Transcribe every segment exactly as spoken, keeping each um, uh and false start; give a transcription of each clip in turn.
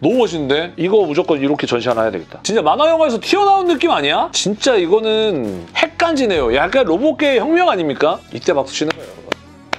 너무 멋있는데? 이거 무조건 이렇게 전시 하나 해야 되겠다. 진짜 만화 영화에서 튀어나온 느낌 아니야? 진짜 이거는 핵간지네요. 약간 로봇계의 혁명 아닙니까? 이때 박수 치는 거예요, 여러분.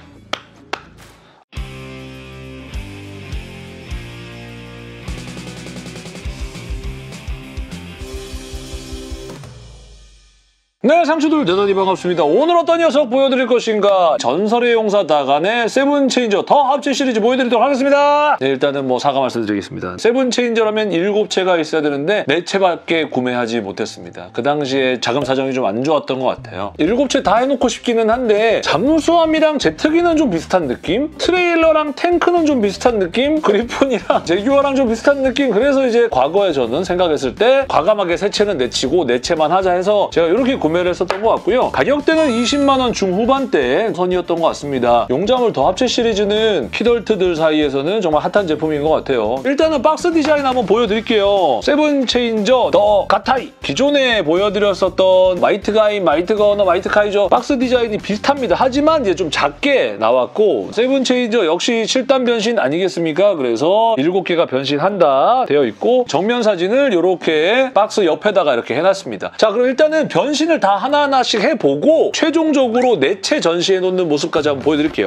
네, 상추들 대단히 반갑습니다. 오늘 어떤 녀석 보여드릴 것인가? 전설의 용사 다간의 세븐체인저 더 합체 시리즈 보여드리도록 하겠습니다. 네, 일단은 뭐 사과 말씀드리겠습니다. 세븐체인저라면 일곱 채가 있어야 되는데 네 채밖에 구매하지 못했습니다. 그 당시에 자금 사정이 좀 안 좋았던 것 같아요. 일곱 채 다 해놓고 싶기는 한데 잠수함이랑 제트기는 좀 비슷한 느낌? 트레일러랑 탱크는 좀 비슷한 느낌? 그리폰이랑 제규어랑 좀 비슷한 느낌? 그래서 이제 과거에 저는 생각했을 때 과감하게 세 채는 내치고 네 채만 하자 해서 제가 이렇게 구매 구매를 했었던 것 같고요. 가격대는 이십만 원 중후반대 선이었던 것 같습니다. 용자물 더 합체 시리즈는 키덜트들 사이에서는 정말 핫한 제품인 것 같아요. 일단은 박스 디자인 한번 보여드릴게요. 세븐체인저 더 가타이! 기존에 보여드렸었던 마이트가인, 마이트거너, 마이트카이저 박스 디자인이 비슷합니다. 하지만 이제 좀 작게 나왔고 세븐체인저 역시 칠 단 변신 아니겠습니까? 그래서 일곱 개가 변신한다 되어 있고 정면 사진을 이렇게 박스 옆에다가 이렇게 해놨습니다. 자, 그럼 일단은 변신을 다 하나하나씩 해보고 최종적으로 네 채 전시해놓는 모습까지 한번 보여드릴게요.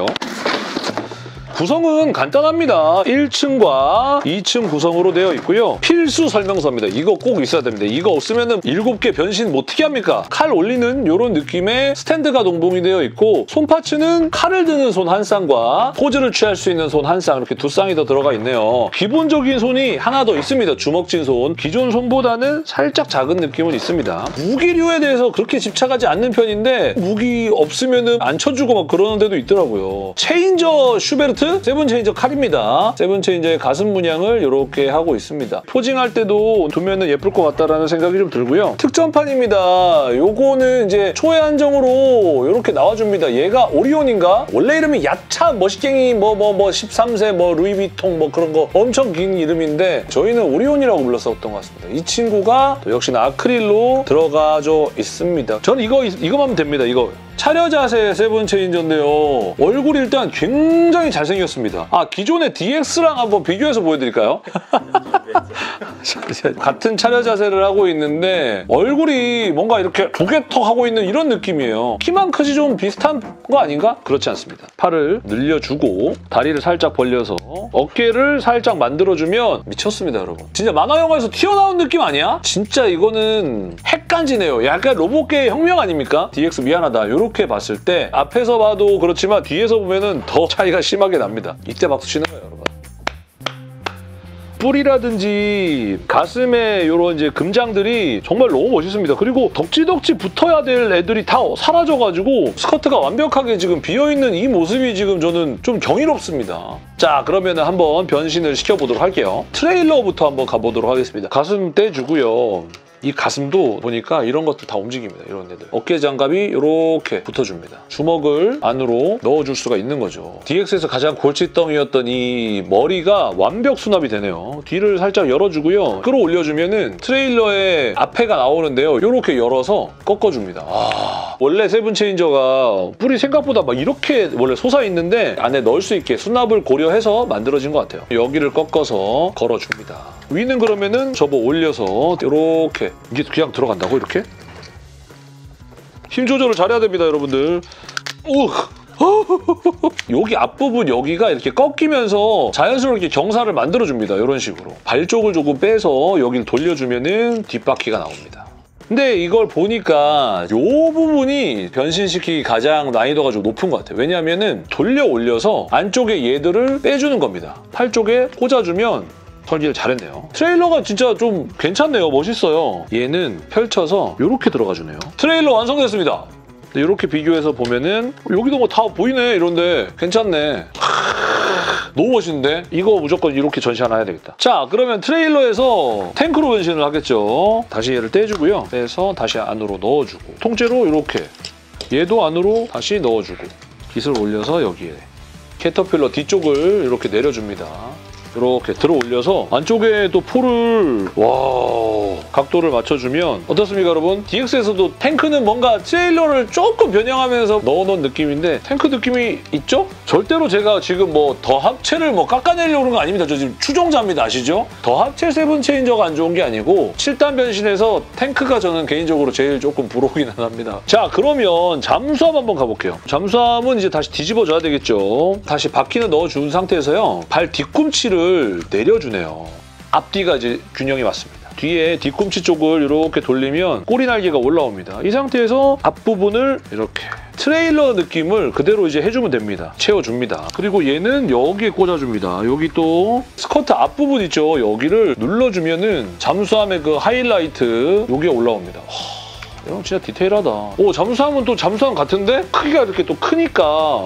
구성은 간단합니다. 일 층과 이 층 구성으로 되어 있고요. 필수 설명서입니다. 이거 꼭 있어야 됩니다. 이거 없으면 일곱 개 변신 뭐 어떻게 합니까? 칼 올리는 이런 느낌의 스탠드가 동봉이 되어 있고 손파츠는 칼을 드는 손 한 쌍과 포즈를 취할 수 있는 손 한 쌍 이렇게 두 쌍이 더 들어가 있네요. 기본적인 손이 하나 더 있습니다. 주먹진 손. 기존 손보다는 살짝 작은 느낌은 있습니다. 무기류에 대해서 그렇게 집착하지 않는 편인데 무기 없으면 안 쳐주고 막 그러는 데도 있더라고요. 체인저 슈베르트? 세븐체인저 칼입니다. 세븐체인저의 가슴 문양을 이렇게 하고 있습니다. 포징할 때도 두면은 예쁠 것 같다라는 생각이 좀 들고요. 특전판입니다. 요거는 이제 초회 한정으로 이렇게 나와줍니다. 얘가 오리온인가? 원래 이름이 야차 머시갱이 뭐 뭐 뭐 십삼 세 뭐 루이비통 뭐 그런 거 엄청 긴 이름인데 저희는 오리온이라고 불렀었던 것 같습니다. 이 친구가 또 역시나 아크릴로 들어가져 있습니다. 저는 이거 이거만 하면 됩니다. 이거. 차려 자세 세븐체인저인데요. 얼굴이 일단 굉장히 잘생겼습니다. 아, 기존의 디엑스랑 한번 비교해서 보여드릴까요? 같은 차려 자세를 하고 있는데 얼굴이 뭔가 이렇게 조개턱 하고 있는 이런 느낌이에요. 키만 크지 좀 비슷한 거 아닌가? 그렇지 않습니다. 팔을 늘려주고 다리를 살짝 벌려서 어깨를 살짝 만들어주면 미쳤습니다, 여러분. 진짜 만화 영화에서 튀어나온 느낌 아니야? 진짜 이거는 핵간지네요. 약간 로봇계의 혁명 아닙니까? 디엑스 미안하다. 이렇게 봤을 때 앞에서 봐도 그렇지만 뒤에서 보면은 더 차이가 심하게 납니다. 이때 박수 치는 거예요, 여러분. 뿔이라든지 가슴에 이런 이제 금장들이 정말 너무 멋있습니다. 그리고 덕지덕지 붙어야 될 애들이 다 사라져가지고 스커트가 완벽하게 지금 비어있는 이 모습이 지금 저는 좀 경이롭습니다. 자, 그러면 한번 변신을 시켜보도록 할게요. 트레일러부터 한번 가보도록 하겠습니다. 가슴 떼주고요. 이 가슴도 보니까 이런 것도 다 움직입니다. 이런 애들. 어깨 장갑이 이렇게 붙어줍니다. 주먹을 안으로 넣어줄 수가 있는 거죠. 디엑스에서 가장 골칫덩이였던 이 머리가 완벽 수납이 되네요. 뒤를 살짝 열어주고요. 끌어올려주면은 트레일러에 앞에가 나오는데요. 이렇게 열어서 꺾어줍니다. 아, 원래 세븐체인저가 뿔이 생각보다 막 이렇게 원래 솟아있는데 안에 넣을 수 있게 수납을 고려해서 만들어진 것 같아요. 여기를 꺾어서 걸어줍니다. 위는 그러면은 접어 올려서 이렇게 이게 그냥 들어간다고 이렇게? 힘 조절을 잘해야 됩니다, 여러분들. 우! 여기 앞부분 여기가 이렇게 꺾이면서 자연스럽게 경사를 만들어줍니다. 이런 식으로. 발 쪽을 조금 빼서 여기를 돌려주면은 뒷바퀴가 나옵니다. 근데 이걸 보니까 이 부분이 변신시키기 가장 난이도가 좀 높은 것 같아요. 왜냐하면은 돌려 올려서 안쪽에 얘들을 빼주는 겁니다. 팔 쪽에 꽂아주면 설계를 잘했네요. 트레일러가 진짜 좀 괜찮네요. 멋있어요. 얘는 펼쳐서 이렇게 들어가주네요. 트레일러 완성됐습니다. 이렇게 비교해서 보면은 여기도 뭐 다 보이네 이런데 괜찮네. 너무 멋있는데? 이거 무조건 이렇게 전시 하나 해야 되겠다. 자, 그러면 트레일러에서 탱크로 변신을 하겠죠. 다시 얘를 떼주고요. 빼서 다시 안으로 넣어주고 통째로 이렇게 얘도 안으로 다시 넣어주고 깃을 올려서 여기에 캐터필러 뒤쪽을 이렇게 내려줍니다. 이렇게 들어 올려서 안쪽에 또 포를 와 각도를 맞춰주면 어떻습니까 여러분? 디엑스에서도 탱크는 뭔가 트레일러를 조금 변형하면서 넣어놓은 느낌인데 탱크 느낌이 있죠? 절대로 제가 지금 뭐 더 합체를 뭐 깎아내려고 하는 거 아닙니다. 저 지금 추종자입니다. 아시죠? 더 합체 세븐 체인저가 안 좋은 게 아니고 칠 단 변신에서 탱크가 저는 개인적으로 제일 조금 부러우긴 합니다. 자 그러면 잠수함 한번 가볼게요. 잠수함은 이제 다시 뒤집어줘야 되겠죠. 다시 바퀴는 넣어준 상태에서요. 발 뒤꿈치를 내려주네요. 앞뒤가 이제 균형이 맞습니다. 뒤에 뒤꿈치 쪽을 이렇게 돌리면 꼬리 날개가 올라옵니다. 이 상태에서 앞부분을 이렇게 트레일러 느낌을 그대로 이제 해주면 됩니다. 채워줍니다. 그리고 얘는 여기에 꽂아줍니다. 여기 또 스커트 앞부분 있죠? 여기를 눌러주면은 잠수함의 그 하이라이트 여기에 올라옵니다. 이런 진짜 디테일하다. 오 잠수함은 또 잠수함 같은데 크기가 이렇게 또 크니까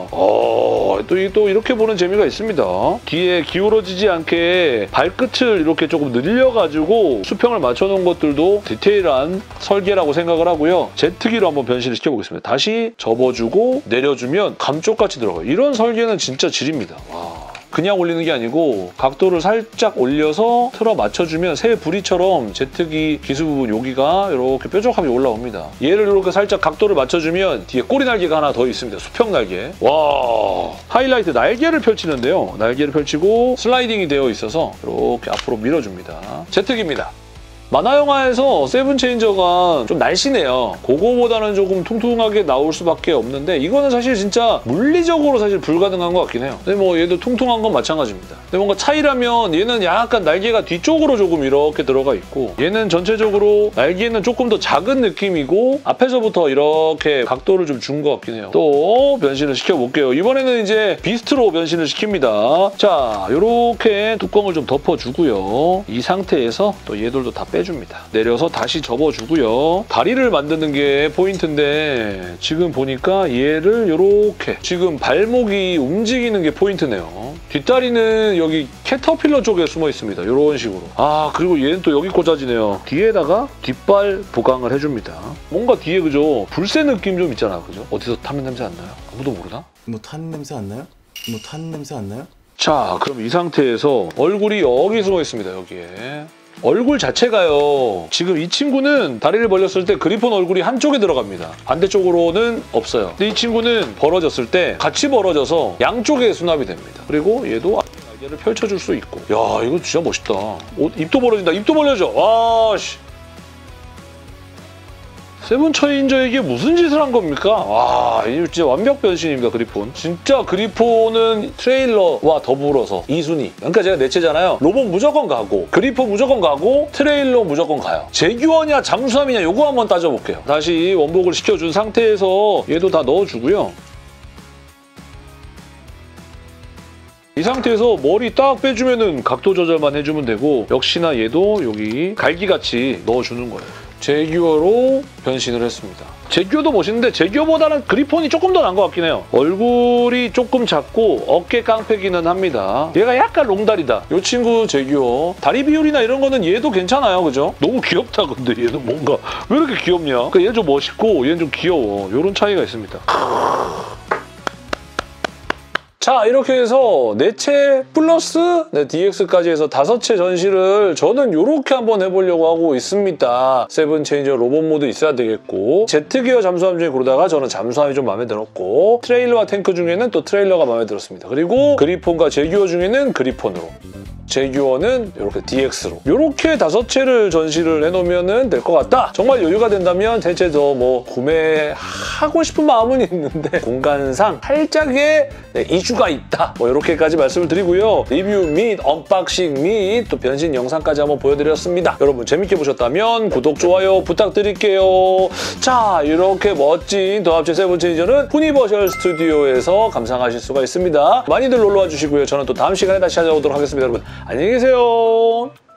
어, 또, 또 이렇게 보는 재미가 있습니다. 뒤에 기울어지지 않게 발끝을 이렇게 조금 늘려가지고 수평을 맞춰놓은 것들도 디테일한 설계라고 생각을 하고요. 제트기로 한번 변신을 시켜보겠습니다. 다시 접어주고 내려주면 감쪽같이 들어가요. 이런 설계는 진짜 질입니다. 와. 그냥 올리는 게 아니고 각도를 살짝 올려서 틀어 맞춰주면 새 부리처럼 제트기 기수 부분 여기가 이렇게 뾰족하게 올라옵니다. 얘를 이렇게 살짝 각도를 맞춰주면 뒤에 꼬리 날개가 하나 더 있습니다. 수평 날개. 와 하이라이트 날개를 펼치는데요. 날개를 펼치고 슬라이딩이 되어 있어서 이렇게 앞으로 밀어줍니다. 제트기입니다. 만화 영화에서 세븐 체인저가 좀 날씬해요. 그거보다는 조금 퉁퉁하게 나올 수밖에 없는데 이거는 사실 진짜 물리적으로 사실 불가능한 것 같긴 해요. 근데 뭐 얘도 퉁퉁한 건 마찬가지입니다. 근데 뭔가 차이라면 얘는 약간 날개가 뒤쪽으로 조금 이렇게 들어가 있고 얘는 전체적으로 날개는 조금 더 작은 느낌이고 앞에서부터 이렇게 각도를 좀 준 것 같긴 해요. 또 변신을 시켜볼게요. 이번에는 이제 비스트로 변신을 시킵니다. 자, 이렇게 뚜껑을 좀 덮어주고요. 이 상태에서 또 얘들도 다 빼 줍니다. 내려서 다시 접어주고요. 다리를 만드는 게 포인트인데 지금 보니까 얘를 이렇게 지금 발목이 움직이는 게 포인트네요. 뒷다리는 여기 캐터필러 쪽에 숨어 있습니다. 이런 식으로. 아 그리고 얘는 또 여기 꽂아지네요. 뒤에다가 뒷발 보강을 해줍니다. 뭔가 뒤에 그죠? 불새 느낌 좀 있잖아. 그죠? 어디서 타는 냄새 안 나요? 아무도 모르나? 뭐 타는 냄새 안 나요? 뭐 타는 냄새 안 나요? 자 그럼 이 상태에서 얼굴이 여기 숨어 있습니다. 여기에. 얼굴 자체가요. 지금 이 친구는 다리를 벌렸을 때 그리폰 얼굴이 한쪽에 들어갑니다. 반대쪽으로는 없어요. 근데 이 친구는 벌어졌을 때 같이 벌어져서 양쪽에 수납이 됩니다. 그리고 얘도 날개를 펼쳐줄 수 있고. 야 이거 진짜 멋있다. 오, 입도 벌어진다. 입도 벌려져. 와 씨. 세븐 체인저에게 무슨 짓을 한 겁니까? 와, 이거 진짜 완벽 변신입니다, 그리폰. 진짜 그리폰은 트레일러와 더불어서 이 순위. 그러니까 제가 넷째잖아요. 로봇 무조건 가고, 그리폰 무조건 가고, 트레일러 무조건 가요. 제규어냐 잠수함이냐 요거 한번 따져볼게요. 다시 원복을 시켜준 상태에서 얘도 다 넣어주고요. 이 상태에서 머리 딱 빼주면은 각도 조절만 해주면 되고 역시나 얘도 여기 갈기같이 넣어주는 거예요. 제규어로 변신을 했습니다. 제규어도 멋있는데 제규어보다는 그리폰이 조금 더 나은 것 같긴 해요. 얼굴이 조금 작고 어깨 깡패기는 합니다. 얘가 약간 롱다리다. 이 친구 제규어. 다리 비율이나 이런 거는 얘도 괜찮아요. 그죠? 너무 귀엽다 근데 얘는 뭔가 왜 이렇게 귀엽냐? 그러니까 얘는 좀 멋있고 얘는 좀 귀여워. 이런 차이가 있습니다. 자 이렇게 해서 네 채 플러스 네, 디엑스까지 해서 다섯 채 전시를 저는 이렇게 한번 해보려고 하고 있습니다. 세븐 체인저 로봇 모드 있어야 되겠고 제트기어 잠수함 중에 고르다가 저는 잠수함이 좀 마음에 들었고 트레일러와 탱크 중에는 또 트레일러가 마음에 들었습니다. 그리고 그리폰과 제규어 중에는 그리폰으로 제규어는 이렇게 디엑스로 이렇게 다섯 채를 전시를 해놓으면 될 것 같다. 정말 여유가 된다면 대체 더 뭐 구매하고 싶은 마음은 있는데 공간상 살짝의 네, 이슈가 있다. 뭐 이렇게까지 말씀을 드리고요. 리뷰 및 언박싱 및 또 변신 영상까지 한번 보여드렸습니다. 여러분 재밌게 보셨다면 구독, 좋아요 부탁드릴게요. 자 이렇게 멋진 더 합체 세븐 체인저는 후니버셜 스튜디오에서 감상하실 수가 있습니다. 많이들 놀러와 주시고요. 저는 또 다음 시간에 다시 찾아오도록 하겠습니다. 여러분 안녕히 계세요.